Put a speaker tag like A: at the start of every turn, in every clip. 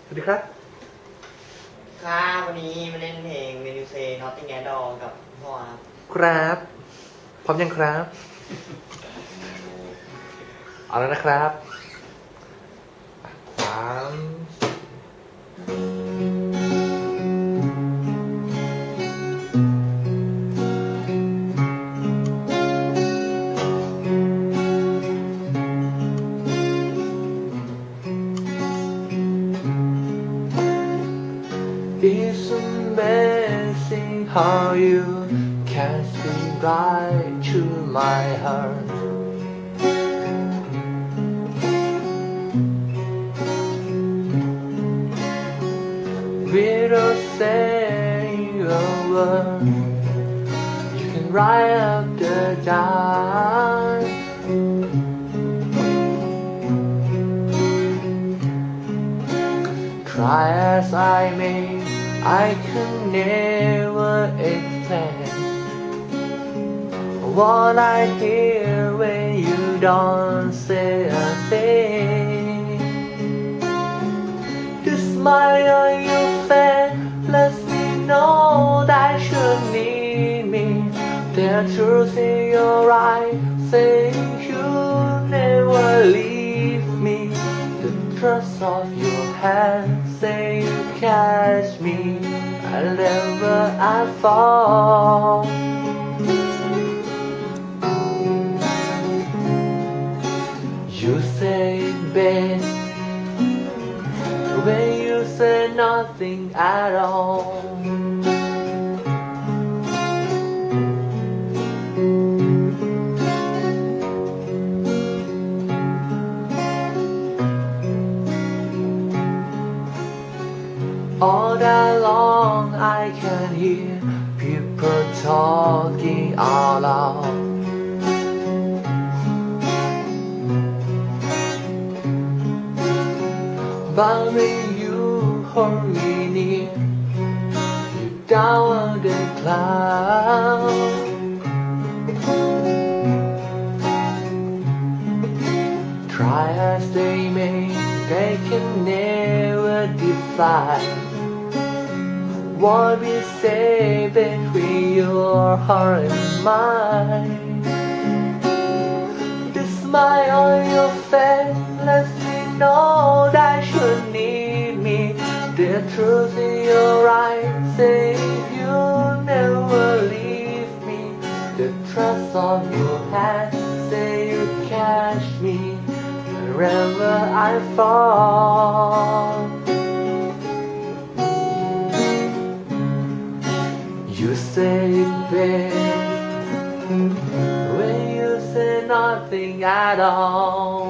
A: สวัสดีครับ
B: ค่ะวันนี้มาเล่นเพลง When You Say Nothing at All กับพ่อ
A: ครับพร้อมยังครับเอาแล้วนะครับIt's amazing how you can see right through my heart. Without saying a word, you can light up the dark. Try as I may, I can never explain what I hear when you don't say a thing. The smile on your face lets me know that you need me. The truth in your eyes saying you'll never leave me. The trust of your hand say you catch me wherever I fall. You say it best when you say nothing at all. All day long I can hear people talking out loud. But when you hold me near, you down on the cloud. Try as they may, they can never define what we say between your heart and mine. The smile on your face lets me know that you need me. The truth in your eyes say you'll never leave me. The trust of your hand say you catch me wherever I fall. You say it best when you say nothing at all.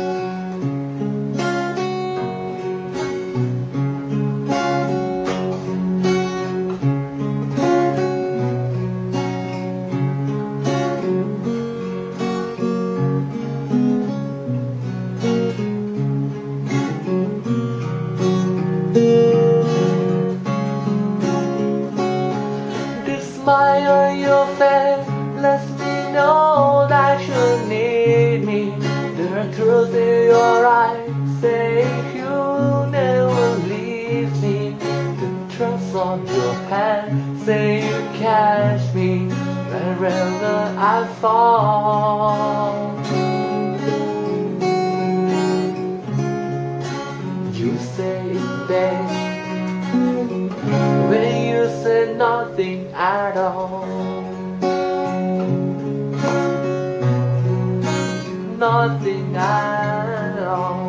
A: Smile on your face lets me know that you need me. The truth in your eyes say you'll never leave me. The trust of your hand say you catch me wherever I fall. You say it best when you say nothing at all. Nothing at all.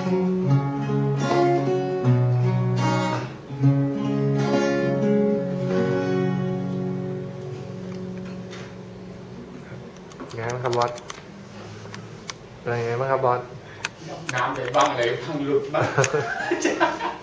A: ไงบ้างครับบอสอะไรไงบ้างครับบอส
C: น้ำเลยบ้างอะไรบ้างหลุดบ้าง